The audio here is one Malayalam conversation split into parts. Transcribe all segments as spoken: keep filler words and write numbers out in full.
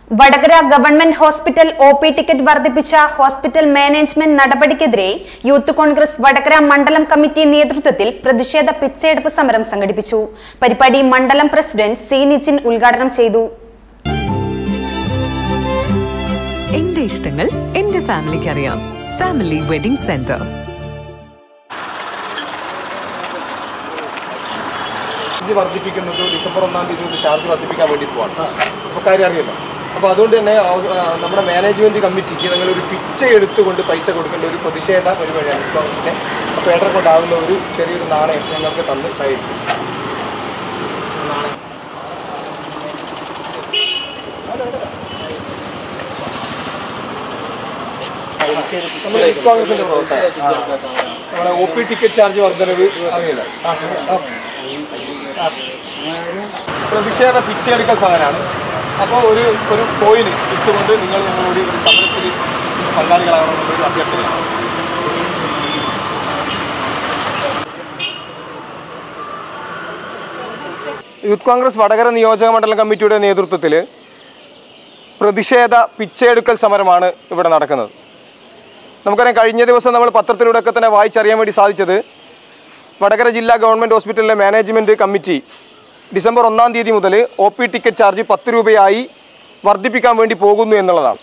Vadakara government hospital O P ticket വർദ്ധിപ്പിച്ച ഹോസ്പിറ്റൽ മാനേജ്മെന്റ് നടപടിക്കെതിരെ യൂത്ത് കോൺഗ്രസ് വടകര മണ്ഡലം കമ്മിറ്റി നേതൃത്വത്തിൽ പ്രതിഷേധ പിച്ചയെടുപ്പ് സമരം സംഘടിപ്പിച്ചു. പരിപാടി മണ്ഡലം പ്രസിഡന്റ് സി നിജിൻ ഉദ്ഘാടനം ചെയ്തു. എന്റെ ഇഷ്ടങ്ങൾ എന്റെ ഫാമിലിക്ക് അറിയാം. Family wedding centre. വർദ്ധിപ്പിക്കുന്നത് ഡിസംബർ ഒന്നാം തീയതി ചാർജ് വർദ്ധിപ്പിക്കാൻ വേണ്ടി പോവാണ്. അപ്പോൾ കാര്യം അറിയില്ല. അപ്പോൾ അതുകൊണ്ട് തന്നെ നമ്മുടെ മാനേജ്മെൻറ്റ് കമ്മിറ്റിക്ക് നിങ്ങളൊരു പിച്ച എടുത്തുകൊണ്ട് പൈസ കൊടുക്കേണ്ട ഒരു പ്രതിഷേധ പരിപാടിയാണ്. കോൺഗ്രസിൻ്റെ അപ്പോൾ ഏട്ടറെ കൊണ്ടാകുന്ന ഒരു ചെറിയൊരു നാണയം ഞങ്ങൾക്ക് തന്ന് സഹായിക്കും. നമ്മുടെ കോൺഗ്രസിൻ്റെ പ്രവർത്തനം നമ്മുടെ ഒ പി ടിക്കറ്റ് ചാർജ് വർദ്ധനവ് അറിയില്ല. പ്രതിഷേധ പിച്ചയെടുക്കൽ സാധനമാണ്. അപ്പോൾ ഒരു ഒരു കോയിന് ഇട്ടുകൊണ്ട് നിങ്ങൾ ഞങ്ങളോട് ഒരു സമരത്തിൽ പങ്കാളികളാകണമെന്നൊരു അഭ്യർത്ഥനയാണ്. യൂത്ത് കോൺഗ്രസ് വടകര നിയോജക മണ്ഡലം കമ്മിറ്റിയുടെ നേതൃത്വത്തിൽ പ്രതിഷേധ പിച്ചയെടുക്കൽ സമരമാണ് ഇവിടെ നടക്കുന്നത്. നമുക്കറിയാം, കഴിഞ്ഞ ദിവസം നമ്മൾ പത്രത്തിലൂടെയൊക്കെ തന്നെ വായിച്ചറിയാൻ വേണ്ടി സാധിച്ചത് വടകര ജില്ലാ ഗവൺമെൻറ് ഹോസ്പിറ്റലിലെ മാനേജ്മെൻറ്റ് കമ്മിറ്റി ഡിസംബർ ഒന്നാം തീയതി മുതൽ ഒ പി ടിക്കറ്റ് ചാർജ് പത്ത് രൂപയായി വർദ്ധിപ്പിക്കാൻ വേണ്ടി പോകുന്നു എന്നുള്ളതാണ്.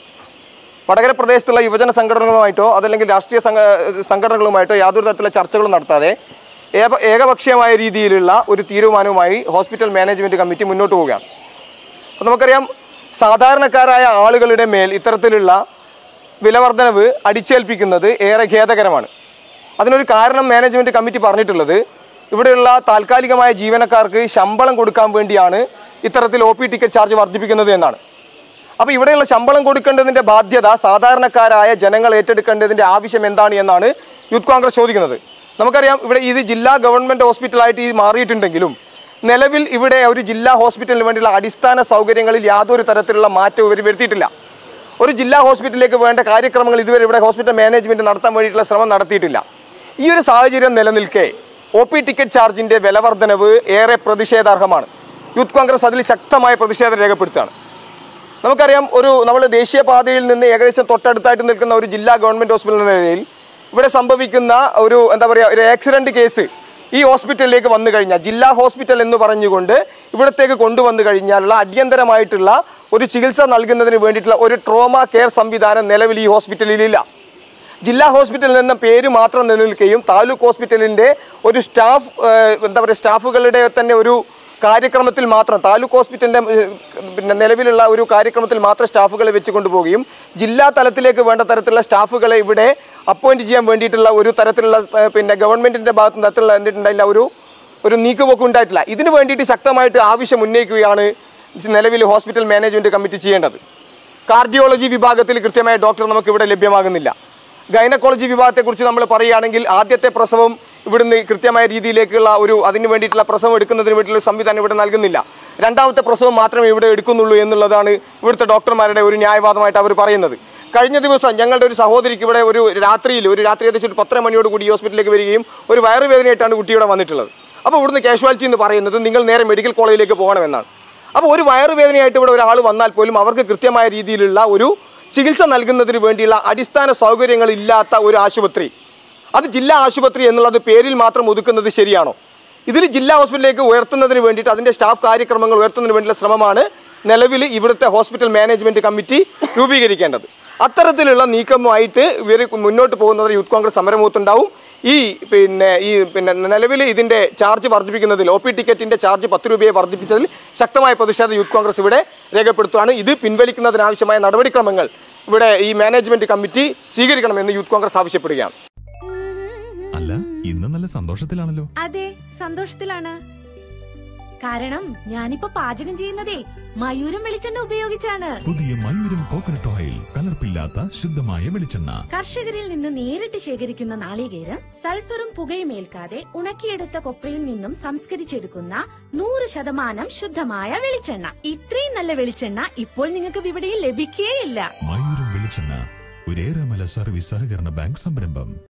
വടകര പ്രദേശത്തുള്ള യുവജന സംഘടനകളുമായിട്ടോ അതല്ലെങ്കിൽ രാഷ്ട്രീയ സംഘടനകളുമായിട്ടോ യാതൊരു തരത്തിലുള്ള ചർച്ചകളും നടത്താതെ ഏക ഏകപക്ഷീയമായ രീതിയിലുള്ള ഒരു തീരുമാനവുമായി ഹോസ്പിറ്റൽ മാനേജ്മെൻറ്റ് കമ്മിറ്റി മുന്നോട്ട് പോവുകയാണ്. അപ്പോൾ നമുക്കറിയാം, സാധാരണക്കാരായ ആളുകളുടെ മേൽ ഇത്തരത്തിലുള്ള വിലവർദ്ധനവ് അടിച്ചേൽപ്പിക്കുന്നത് ഏറെ ഖേദകരമാണ്. അതിനൊരു കാരണം മാനേജ്മെൻറ്റ് കമ്മിറ്റി പറഞ്ഞിട്ടുള്ളത്, ഇവിടെയുള്ള താൽക്കാലികമായ ജീവനക്കാർക്ക് ശമ്പളം കൊടുക്കാൻ വേണ്ടിയാണ് ഇത്തരത്തിൽ ഒ പി ടിക്കറ്റ് ചാർജ് വർദ്ധിപ്പിക്കുന്നത് എന്നാണ്. അപ്പോൾ ഇവിടെയുള്ള ശമ്പളം കൊടുക്കേണ്ടതിൻ്റെ ബാധ്യത സാധാരണക്കാരായ ജനങ്ങൾ ഏറ്റെടുക്കേണ്ടതിൻ്റെ ആവശ്യം എന്താണ് എന്നാണ് യൂത്ത് കോൺഗ്രസ് ചോദിക്കുന്നത്. നമുക്കറിയാം, ഇവിടെ ഇത് ജില്ലാ ഗവൺമെൻറ് ഹോസ്പിറ്റലായിട്ട് ഇത് മാറിയിട്ടുണ്ടെങ്കിലും നിലവിൽ ഇവിടെ ഒരു ജില്ലാ ഹോസ്പിറ്റലിന് വേണ്ടിയുള്ള അടിസ്ഥാന സൗകര്യങ്ങളിൽ യാതൊരു തരത്തിലുള്ള മാറ്റവും ഇവർ വരുത്തിയിട്ടില്ല. ഒരു ജില്ലാ ഹോസ്പിറ്റലിലേക്ക് വേണ്ട കാര്യക്രമങ്ങൾ ഇതുവരെ ഇവിടെ ഹോസ്പിറ്റൽ മാനേജ്മെൻറ്റ് നടത്താൻ വേണ്ടിയിട്ടുള്ള ശ്രമം നടത്തിയിട്ടില്ല. ഈ ഒരു സാഹചര്യം നിലനിൽക്കെ ഒ പി ടിക്കറ്റ് ചാർജിൻ്റെ വിലവർദ്ധനവ് ഏറെ പ്രതിഷേധാർഹമാണ്. യൂത്ത് കോൺഗ്രസ് അതിൽ ശക്തമായ പ്രതിഷേധം രേഖപ്പെടുത്തുകയാണ്. നമുക്കറിയാം, ഒരു നമ്മൾ ദേശീയപാതയിൽ നിന്ന് ഏകദേശം തൊട്ടടുത്തായിട്ട് നിൽക്കുന്ന ഒരു ജില്ലാ ഗവൺമെൻറ് ഹോസ്പിറ്റൽ എന്ന നിലയിൽ ഇവിടെ സംഭവിക്കുന്ന ഒരു എന്താ പറയുക ഒരു ആക്സിഡൻറ്റ് കേസ് ഈ ഹോസ്പിറ്റലിലേക്ക് വന്നു കഴിഞ്ഞാൽ, ജില്ലാ ഹോസ്പിറ്റൽ എന്ന് പറഞ്ഞുകൊണ്ട് ഇവിടത്തേക്ക് കൊണ്ടുവന്നു കഴിഞ്ഞാലുള്ള അടിയന്തരമായിട്ടുള്ള ഒരു ചികിത്സ നൽകുന്നതിന് വേണ്ടിയിട്ടുള്ള ഒരു ട്രോമ കെയർ സംവിധാനം നിലവിൽ ഈ ഹോസ്പിറ്റലിലില്ല. ജില്ലാ ഹോസ്പിറ്റലിൽ നിന്ന് പേര് മാത്രം നിലനിൽക്കുകയും താലൂക്ക് ഹോസ്പിറ്റലിൻ്റെ ഒരു സ്റ്റാഫ് എന്താ പറയുക സ്റ്റാഫുകളുടെ തന്നെ ഒരു കാര്യക്രമത്തിൽ മാത്രം താലൂക്ക് ഹോസ്പിറ്റലിൻ്റെ പിന്നെ നിലവിലുള്ള ഒരു കാര്യക്രമത്തിൽ മാത്രം സ്റ്റാഫുകളെ വെച്ച് കൊണ്ടുപോവുകയും ജില്ലാ തലത്തിലേക്ക് വേണ്ട തരത്തിലുള്ള സ്റ്റാഫുകളെ ഇവിടെ അപ്പോയിൻറ്റ് ചെയ്യാൻ വേണ്ടിയിട്ടുള്ള ഒരു തരത്തിലുള്ള പിന്നെ ഗവൺമെൻറ്റിൻ്റെ ഭാഗത്ത് തരത്തിലുള്ള എന്നിട്ടുണ്ടായില്ല ഒരു ഒരു നീക്കുപോക്ക് ഉണ്ടായിട്ടില്ല. ഇതിന് വേണ്ടിയിട്ട് ശക്തമായിട്ട് ആവശ്യം ഉന്നയിക്കുകയാണ് നിലവിൽ ഹോസ്പിറ്റൽ മാനേജ്മെൻറ്റ് കമ്മിറ്റി ചെയ്യേണ്ടത്. കാർഡിയോളജി വിഭാഗത്തിൽ കൃത്യമായ ഡോക്ടർ നമുക്കിവിടെ ലഭ്യമാകുന്നില്ല. ഗൈനക്കോളജി വിഭാഗത്തെക്കുറിച്ച് നമ്മൾ പറയുകയാണെങ്കിൽ ആദ്യത്തെ പ്രസവം ഇവിടുന്ന് കൃത്യമായ രീതിയിലേക്കുള്ള ഒരു അതിന് വേണ്ടിയിട്ടുള്ള പ്രസവം എടുക്കുന്നതിന് വേണ്ടിയിട്ടുള്ള സംവിധാനം ഇവിടെ നൽകുന്നില്ല. രണ്ടാമത്തെ പ്രസവം മാത്രമേ ഇവിടെ എടുക്കുന്നുള്ളൂ എന്നുള്ളതാണ് ഇവിടുത്തെ ഡോക്ടർമാരുടെ ഒരു ന്യായവാദമായിട്ട് അവർ പറയുന്നത്. കഴിഞ്ഞ ദിവസം ഞങ്ങളുടെ ഒരു സഹോദരിക്ക് ഇവിടെ ഒരു രാത്രിയിൽ ഒരു രാത്രി ഏകദേശം ഒരു പത്തര മണിയോട് കൂടി ഹോസ്പിറ്റലിലേക്ക് വരികയും ഒരു വയറുവേദനയായിട്ടാണ് കുട്ടി ഇവിടെ വന്നിട്ടുള്ളത്. അപ്പോൾ ഇവിടുന്ന് കാഷ്വാലിറ്റി എന്ന് പറയുന്നത് നിങ്ങൾ നേരെ മെഡിക്കൽ കോളേജിലേക്ക് പോകണമെന്നാണ്. അപ്പോൾ ഒരു വയറുവേദനയായിട്ട് ഇവിടെ ഒരാൾ വന്നാൽ പോലും അവർക്ക് കൃത്യമായ രീതിയിലുള്ള ഒരു ചികിത്സ നൽകുന്നതിന് വേണ്ടിയുള്ള അടിസ്ഥാന സൗകര്യങ്ങൾ ഇല്ലാത്ത ഒരു ആശുപത്രി, അത് ജില്ലാ ആശുപത്രി എന്നുള്ളത് പേരിൽ മാത്രം ഒതുക്കുന്നത് ശരിയാണോ? ഇതിൽ ജില്ലാ ഹോസ്പിറ്റലിലേക്ക് ഉയർത്തുന്നതിന് വേണ്ടിയിട്ട് അതിൻ്റെ സ്റ്റാഫ് കാര്യക്രമങ്ങൾ ഉയർത്തുന്നതിന് വേണ്ടിയുള്ള ശ്രമമാണ് നിലവിൽ ഇവിടുത്തെ ഹോസ്പിറ്റൽ മാനേജ്മെൻറ്റ് കമ്മിറ്റി രൂപീകരിക്കേണ്ടത്. അത്തരത്തിലുള്ള നീക്കമായിട്ട് ഇവർ മുന്നോട്ട് പോകുന്നത് യൂത്ത് കോൺഗ്രസ് സമരമുഖത്തുണ്ടാവും. ഈ പിന്നെ ഈ പിന്നെ നിലവിൽ ഇതിൻ്റെ ചാർജ് വർദ്ധിപ്പിക്കുന്നതിൽ ഒ പി ടിക്കറ്റിൻ്റെ ചാർജ് പത്ത് രൂപയെ വർദ്ധിപ്പിച്ചതിൽ ശക്തമായ പ്രതിഷേധം യൂത്ത് കോൺഗ്രസ് ഇവിടെ രേഖപ്പെടുത്തുകയാണ്. ഇത് പിൻവലിക്കുന്നതിനാവശ്യമായ നടപടിക്രമങ്ങൾ ഇവിടെ ഈ മാനേജ്മെൻറ്റ് കമ്മിറ്റി സ്വീകരിക്കണമെന്ന് യൂത്ത് കോൺഗ്രസ് ആവശ്യപ്പെടുകയാണ്. അല്ല, ഇന്ന് നല്ല സന്തോഷത്തിലാണല്ലോ. അതെ, സന്തോഷത്തിലാണ്. കാരണം ഞാനിപ്പോ പാചകം ചെയ്യുന്നതേ മയൂരം വെളിച്ചെണ്ണ ഉപയോഗിച്ചാണ്. പുതിയ മയൂരം കോക്കനട്ട് ഓയിൽ, കലർപ്പില്ലാത്ത ശുദ്ധമായ വെളിച്ചെണ്ണ. കർഷകരിൽ നിന്ന് നേരിട്ട് ശേഖരിക്കുന്ന നാളികേരം സൾഫറും പുകയും ഏൽക്കാതെ ഉണക്കിയെടുത്ത കൊപ്രയിൽ നിന്നും സംസ്കരിച്ചെടുക്കുന്ന നൂറ് ശതമാനം ശുദ്ധമായ വെളിച്ചെണ്ണ. ഇത്രയും നല്ല വെളിച്ചെണ്ണ ഇപ്പോൾ നിങ്ങൾക്ക് വിപണിയിൽ ലഭിക്കുകയില്ല. മയൂരം വെളിച്ചെണ്ണ, ഒരു ഏറെമല സർവീസ് സഹകരണ ബാങ്ക് സംരംഭം.